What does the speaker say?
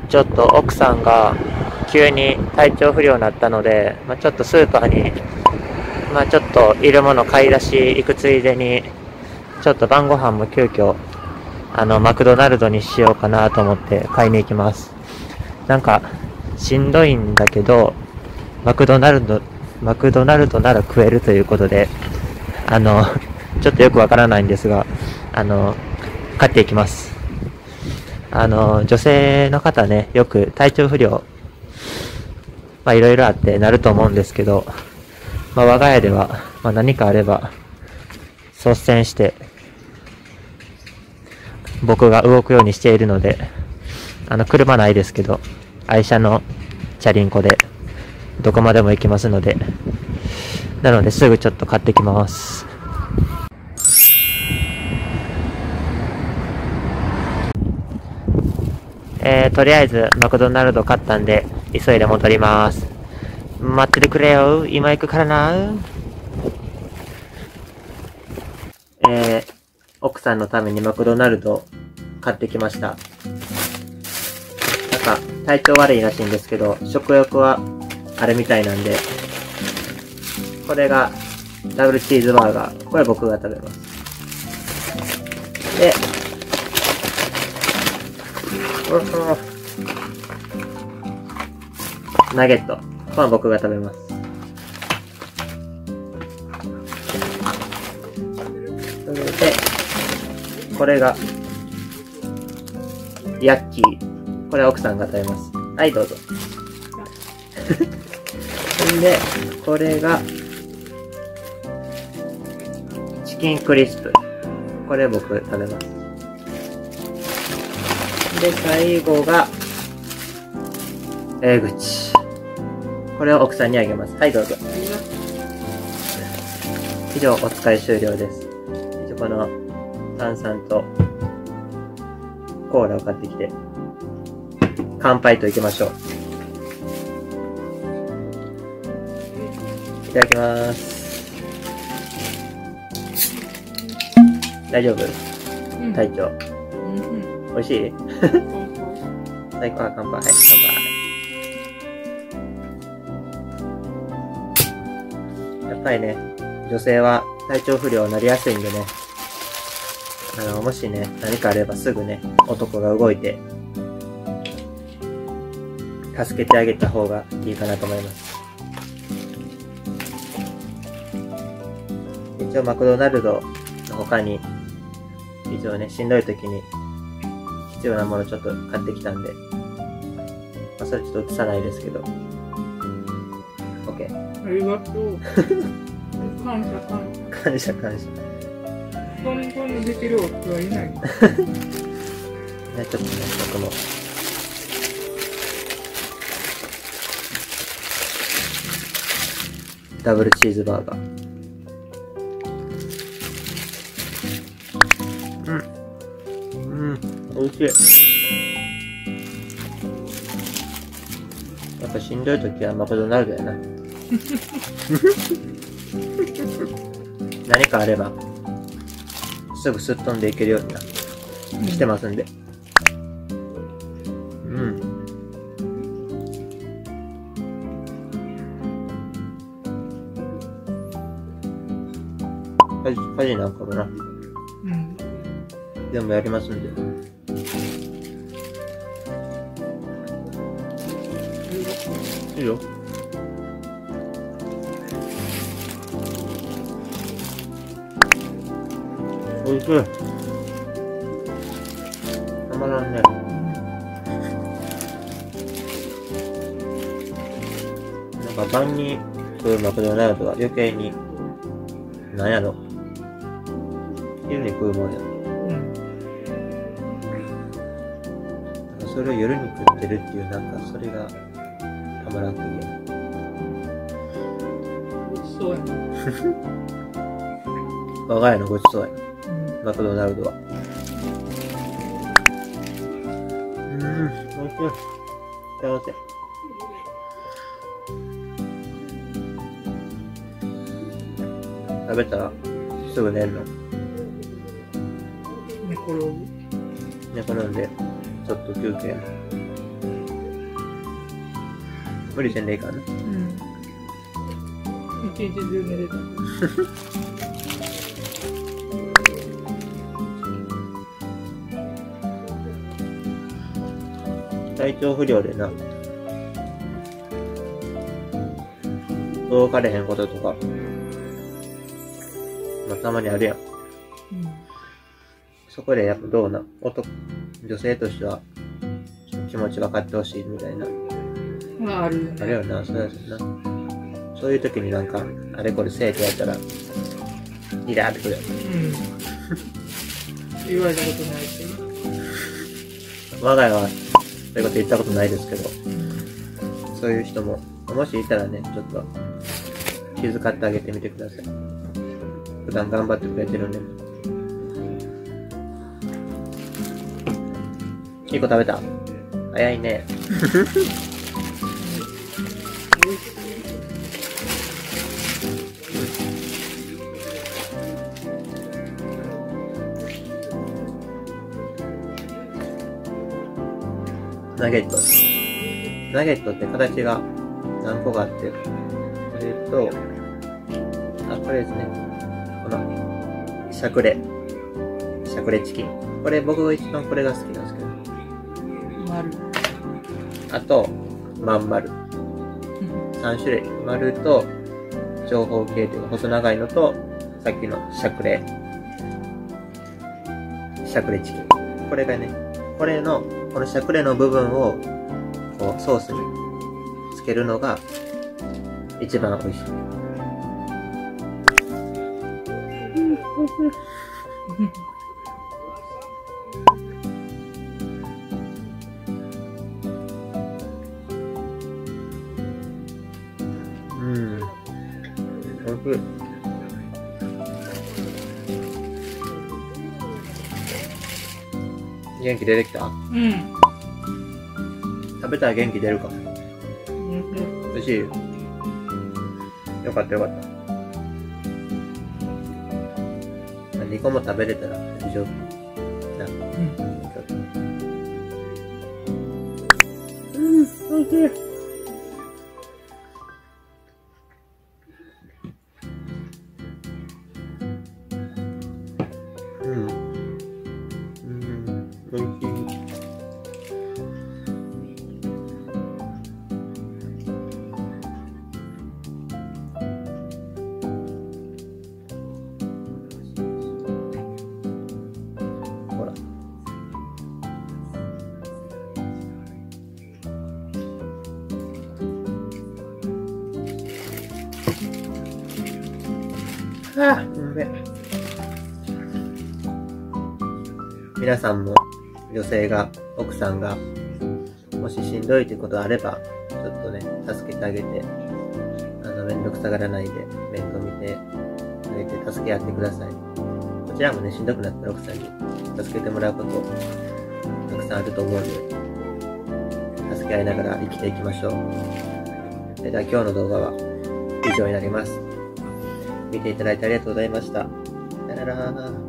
ちょっと奥さんが急に体調不良になったので、ちょっとスーパーに、ちょっといるもの買い出し行くついでに、ちょっと晩ご飯も急遽、マクドナルドにしようかなと思って買いに行きます。なんか、しんどいんだけど、マクドナルドなら食えるということで、ちょっとよくわからないんですが、買っていきます。女性の方ね、よく体調不良、いろいろあってなると思うんですけど、我が家では、何かあれば、率先して、僕が動くようにしているので、車ないですけど、愛車のチャリンコで、どこまでも行きますので、なのですぐちょっと買ってきます。とりあえずマクドナルド買ったんで急いで戻ります。待っててくれよ、今行くからな。奥さんのためにマクドナルド買ってきました。なんか体調悪いらしいんですけど、食欲はあるみたいなんで、これがダブルチーズバーガー、これ僕が食べます。で、ナゲット。これは僕が食べます。それで、これが、ヤッキー。これは奥さんが食べます。はい、どうぞ。で、これが、チキンクリスプ。これ僕食べます。で、最後が、口。これを奥さんにあげます。はい、どうぞ。以上、お使い終了です。この炭酸とコーラを買ってきて、乾杯といきましょう。いただきます。大丈夫？体調。美味しい？最高。乾杯。はい、乾杯。やっぱりね、女性は体調不良になりやすいんでね、もしね、何かあればすぐね、男が動いて、助けてあげた方がいいかなと思います。一応マクドナルドの他に、一応ね、しんどい時に必要なものちょっと買ってきたんで、それちょっと映さないですけど。OK。 ありがとう。感謝。 感謝。 こんなにできる夫はいない。 ちょっとね、僕も。ダブルチーズバーガー。美味しい。やっぱしんどい時はマクドナルドやな。何かあれば、すぐすっ飛んでいけるようになしてますんで。家事なんかもな。でもやりますんで。いいよ。おいしい。たまらんね。なんか晩に食うマクドナルドは余計に、なんやろ。昼に食うもんや。それを夜に食ってるっていう、なんかそれがたまらんくいや。 そうやな。 我が家のごちそうや。マクドナルドは。おいしい。幸せ。食べたらすぐ寝るの。 寝転ぶ。 寝転んでちょっと休憩。 無理せんでいいからね。 うん。一日中寝れた。 体調不良でな、動かれへんこととか、まあ、たまにあるやん。 うん。 そこでやっぱどうな、女性としては、気持ち分かってほしいみたいな。 まあ、あるよね。 あれよな、そうやしな。そういう時になんか、あれこれ生徒やったら、イラーってくるやん。 うん。言われたことないけど。 我が家は、そういうこと言ったことないですけど、 うん。 そういう人も、もしいたらね、ちょっと、気遣ってあげてみてください。普段頑張ってくれてるんで。いい子食べた？早いね。ナゲット。ナゲットって形が何個かあって、これですね。この、しゃくれチキン。これ僕が一番これが好きなんですけど。 丸。 あと、まん丸。3種類。丸と、長方形というか細長いのと、さっきのしゃくれチキン。これがね、このしゃくれの部分を、こう、ソースにつけるのが、一番美味しい。うん。おいしい。元気出てきた？ うん。 食べたら元気出るか。美味しい？よかったよかった。2個も食べれたら大丈夫。な。美味しい。美味しい。ほら。ああ、うめえ。皆さんも女性が、奥さんが、もししんどいということあれば、ちょっとね、助けてあげて、めんどくさがらないで、面倒見てあげて、助け合ってください。こちらもね、しんどくなったら奥さんに助けてもらうこと、たくさんあると思うんで、助け合いながら生きていきましょう。それでは今日の動画は以上になります。見ていただいてありがとうございました。さよなら。